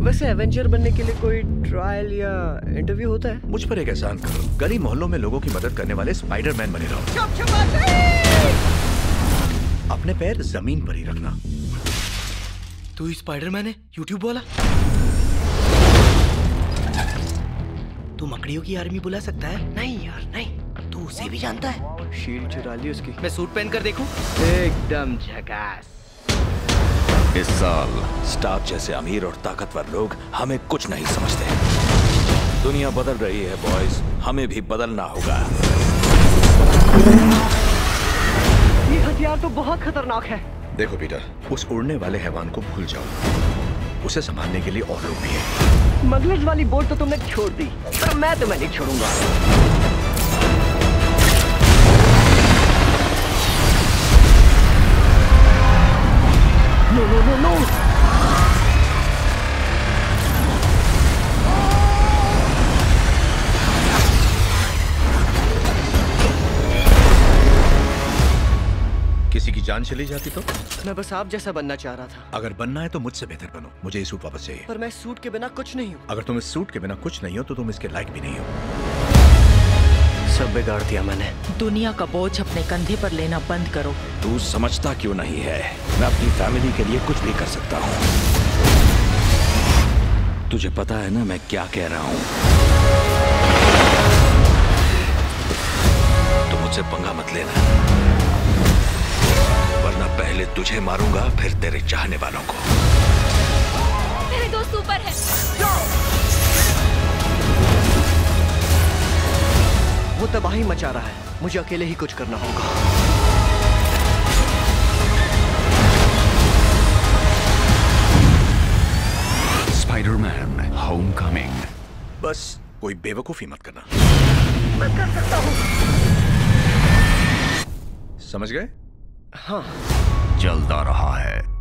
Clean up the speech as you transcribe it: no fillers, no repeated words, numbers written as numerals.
वैसे एवेंजर बनने के लिए कोई ट्रायल या इंटरव्यू होता है? मुझ पर एक एहसान करो, गली मोहल्लों में लोगों की मदद करने वाले स्पाइडरमैन बने रहो। अपने पैर जमीन पर ही रखना। तू ही स्पाइडरमैन है, यूट्यूब वाला? तू मकड़ियों की आर्मी बुला सकता है? नहीं यार नहीं, तू उसे भी जानता है। शील्ड चुरा ली उसकी। मैं सूट पहन कर देखूं? एकदम झकास। इस साल स्टार्क जैसे अमीर और ताकतवर लोग हमें कुछ नहीं समझते। दुनिया बदल रही है बॉयज, हमें भी बदलना होगा। ये हथियार तो बहुत खतरनाक है। देखो पीटर, उस उड़ने वाले हैवान को भूल जाओ। उसे संभालने के लिए और लोग भी हैं। स्मगलर्स वाली बोट तो तुमने छोड़ दी, पर मैं तुम्हें नहीं छोड़ूंगा। No no no no. किसी की जान चली जाती तो? मैं बस आप जैसा बनना चाह रहा था। अगर बनना है तो मुझसे बेहतर बनो। मुझे ये सूट वापस चाहिए। पर मैं सूट के बिना कुछ नहीं हूँ। अगर तुम इस सूट के बिना कुछ नहीं हो तो तुम इसके लायक भी नहीं हो। सब बिगाड़ दिया मैंने। दुनिया का बोझ अपने कंधे पर लेना बंद करो। तू समझता क्यों नहीं है? मैं अपनी फैमिली के लिए कुछ भी कर सकता हूँ। तुझे पता है ना मैं क्या कह रहा हूँ? तो मुझसे पंगा मत लेना, वरना पहले तुझे मारूंगा फिर तेरे चाहने वालों को। मेरे दोस्त ऊपर है। वो तबाही मचा रहा है, मुझे अकेले ही कुछ करना होगा। Spiderman Homecoming. बस कोई बेवकूफी मत करना। मैं कर सकता हूँ। समझ गए? हाँ। चलता रहा है।